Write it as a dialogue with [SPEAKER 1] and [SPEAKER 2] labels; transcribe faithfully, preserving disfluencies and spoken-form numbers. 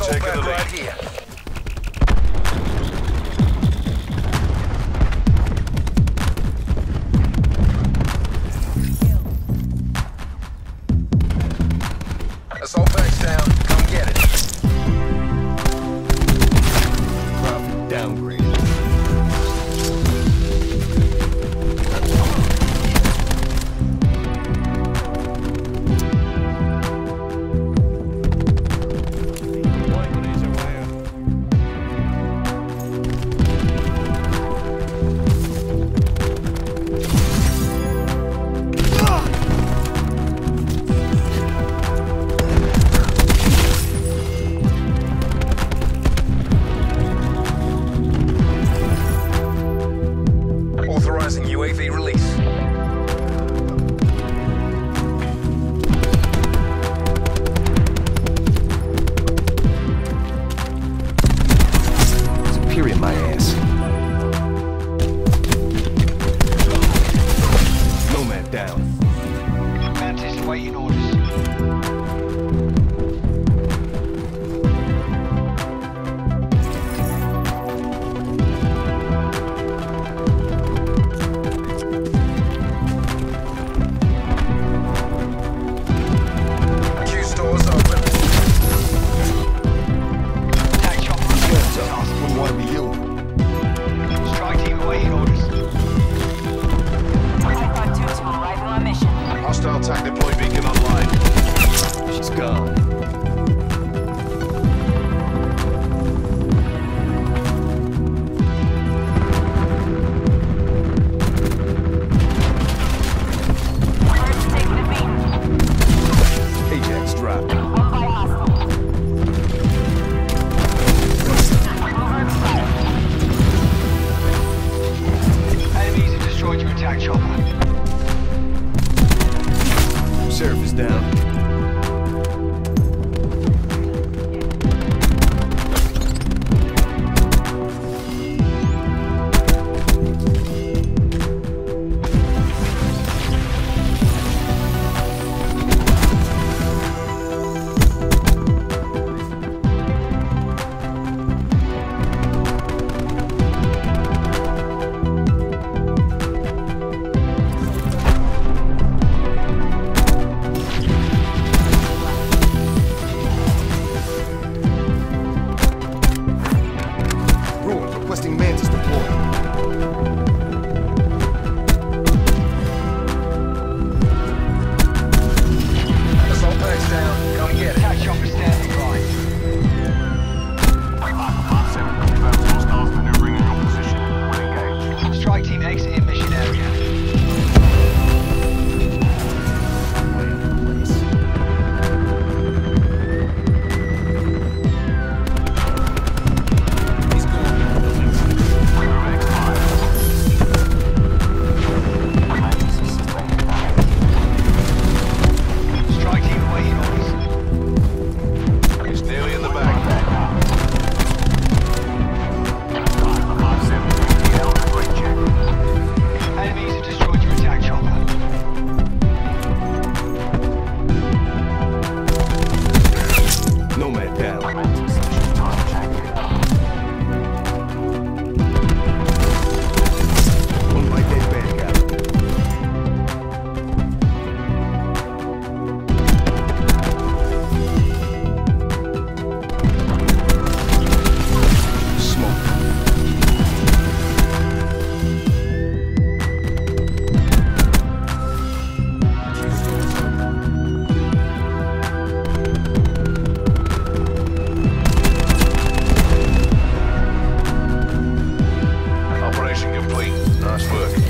[SPEAKER 1] taking the lead.
[SPEAKER 2] Right here. Assault pack's down. Come get it.
[SPEAKER 3] Profit downgraded.
[SPEAKER 2] Authorizing U A V release.
[SPEAKER 3] Superior my ass. Nomad down.
[SPEAKER 4] Mantis waiting orders.
[SPEAKER 2] Q stores open.
[SPEAKER 4] Attack chopper.
[SPEAKER 3] Wouldn't want to be you.
[SPEAKER 4] Strike team awaiting orders.
[SPEAKER 5] Type two to arrival on mission.
[SPEAKER 1] Hostile tank deploy beacon online.
[SPEAKER 3] She's gone.
[SPEAKER 5] Birds taking the beat.
[SPEAKER 3] Ajax dropped.
[SPEAKER 5] One by hostile. Mover expired.
[SPEAKER 4] Enemies have destroyed your attack chopper.
[SPEAKER 3] Sheriff is down. Ruin requesting Mantis deploy.
[SPEAKER 2] Assault pack's down. Come get it.
[SPEAKER 4] Attack chopper standing by.
[SPEAKER 1] Hostiles maneuvering in your position. We'll engage.
[SPEAKER 4] Strike team exiting mission area. Strike team awaiting orders.
[SPEAKER 1] It's nearly in the bag.
[SPEAKER 4] Enemies have destroyed your attack chopper.
[SPEAKER 3] Nomad down. One by dead bad guy. Smoke.
[SPEAKER 1] Operation complete. Nice work.